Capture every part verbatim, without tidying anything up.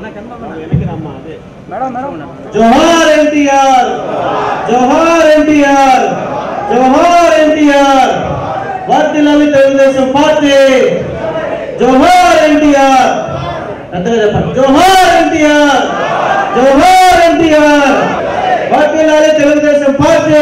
जोहार एनटीआर, जोहार एनटीआर, जोहार एनटीआर, వర్ధిల్లాలి తెలుగుదేశం పార్టీ, जोहार एनटीआर, అంతగా చెప్పండి, जोहार एनटीआर, जोहार एनटीआर, వర్ధిల్లాలి తెలుగుదేశం పార్టీ.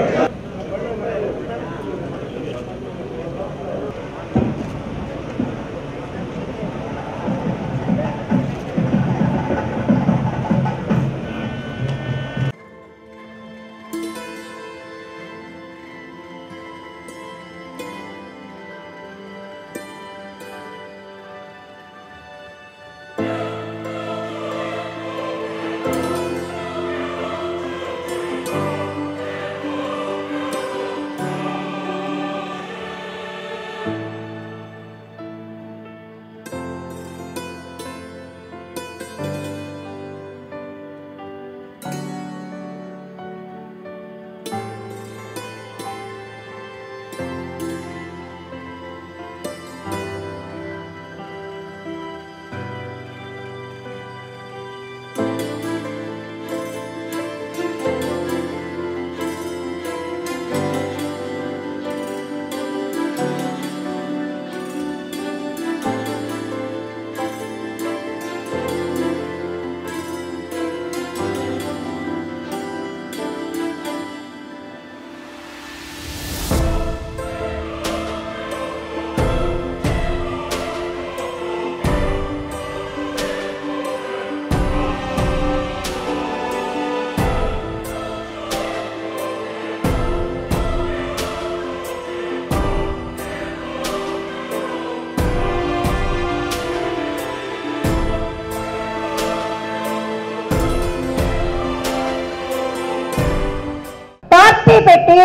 పెట్టి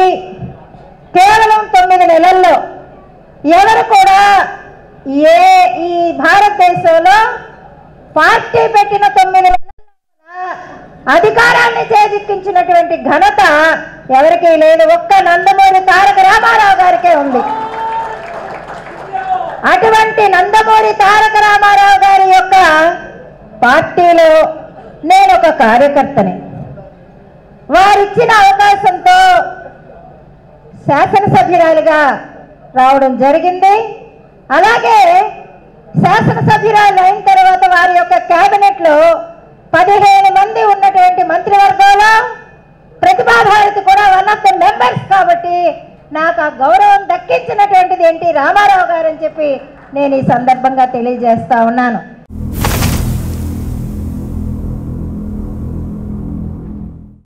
కేవలం తొమ్మిది నెలల్లో ఎవరు కూడా ఏ ఈ భారతదేశంలో పార్టీ పెట్టిన తొమ్మిది నెలల్లో అధికారాన్ని చేజిక్కించినటువంటి ఘనత ఎవరికీ లేదు. ఒక్క నందమూరి తారక రామారావు గారికే ఉంది. అటువంటి నందమూరి తారక రామారావు గారి యొక్క పార్టీలో నేను ఒక కార్యకర్తని. వారిచ్చిన అవకాశంతో శాసనసభ్యురాలుగా రావడం జరిగింది. అలాగే శాసనసభ్యురాలు అయిన తర్వాత వారి యొక్క కేబినెట్లో పదిహేను మంది ఉన్నటువంటి మంత్రివర్గంలో ప్రతిభా భారతి కూడా వన్ ఆఫ్ ద మెంబర్స్ కాబట్టి నాకు ఆ గౌరవం దక్కించినటువంటిది ఎన్టీ రామారావు గారు అని చెప్పి నేను ఈ సందర్భంగా తెలియజేస్తా ఉన్నాను.